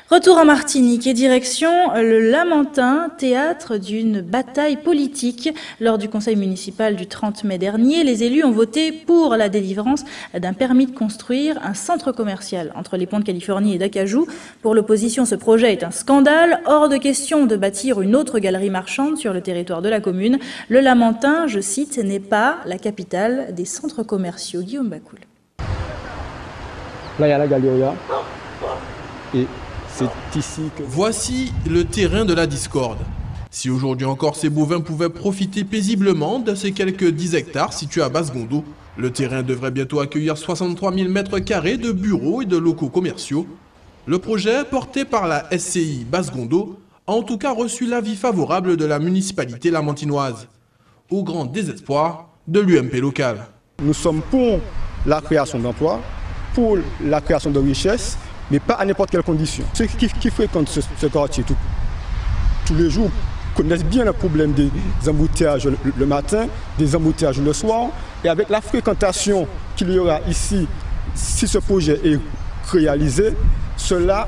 Retour en Martinique et direction le Lamentin, théâtre d'une bataille politique. Lors du conseil municipal du 30 mai dernier, les élus ont voté pour la délivrance d'un permis de construire un centre commercial entre les ponts de Californie et d'Acajou. Pour l'opposition, ce projet est un scandale. Hors de question de bâtir une autre galerie marchande sur le territoire de la commune. Le Lamentin, je cite, n'est pas la capitale des centres commerciaux. Guillaume Bacoul. Là, il y a la galerie. Et c'est ici que... Voici le terrain de la discorde. Si aujourd'hui encore ces bovins pouvaient profiter paisiblement de ces quelques 10 hectares situés à Basse-Gondo, le terrain devrait bientôt accueillir 63 000 m² de bureaux et de locaux commerciaux. Le projet, porté par la SCI Basse-Gondo, a en tout cas reçu l'avis favorable de la municipalité lamantinoise, au grand désespoir de l'UMP local. Nous sommes pour la création d'emplois, pour la création de richesses, mais pas à n'importe quelle condition. Ceux qui fréquentent ce quartier tous les jours connaissent bien le problème des embouteillages le matin, des embouteillages le soir. Et avec la fréquentation qu'il y aura ici, si ce projet est réalisé, cela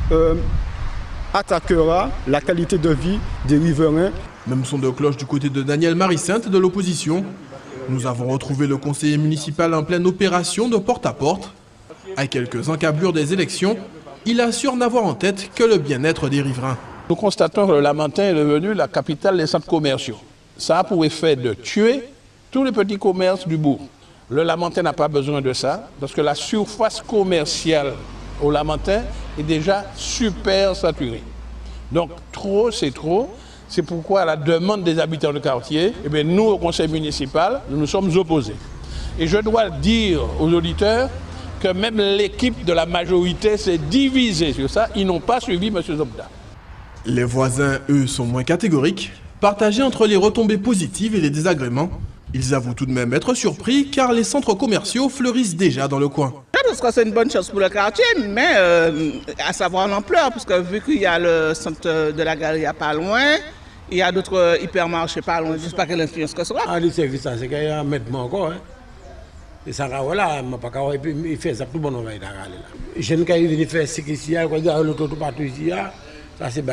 attaquera la qualité de vie des riverains. Même son de cloche du côté de Daniel Marie-Sainte de l'opposition. Nous avons retrouvé le conseiller municipal en pleine opération de porte-à-porte. À quelques encablures des élections, il assure n'avoir en tête que le bien-être des riverains. Nous constatons que le Lamentin est devenu la capitale des centres commerciaux. Ça a pour effet de tuer tous les petits commerces du bourg. Le Lamentin n'a pas besoin de ça, parce que la surface commerciale au Lamentin est déjà super saturée. Donc trop, c'est trop. C'est pourquoi à la demande des habitants du quartier, nous au conseil municipal, nous nous sommes opposés. Et je dois dire aux auditeurs que même l'équipe de la majorité s'est divisée sur ça. Ils n'ont pas suivi M. Zobda. Les voisins, eux, sont moins catégoriques. Partagés entre les retombées positives et les désagréments, ils avouent tout de même être surpris car les centres commerciaux fleurissent déjà dans le coin. Je pense que c'est une bonne chose pour le quartier, mais à savoir l'ampleur, parce que vu qu'il y a le centre de la galerie pas loin, il y a d'autres hypermarchés pas loin, je ne sais pas quelle influence que ce sera. Ah, le service, c'est qu'il y a un mètre encore. Hein. Et ça, voilà, il fait ça tout le monde. Je ne sais pas faire ce qu'il y a, l'autre partout ici, ça c'est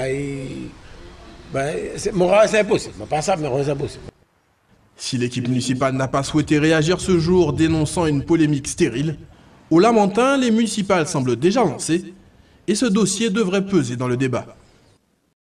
c'est impossible. Pas ça, mais c'est impossible. Si l'équipe municipale n'a pas souhaité réagir ce jour dénonçant une polémique stérile, au Lamentin, les municipales semblent déjà lancées et ce dossier devrait peser dans le débat.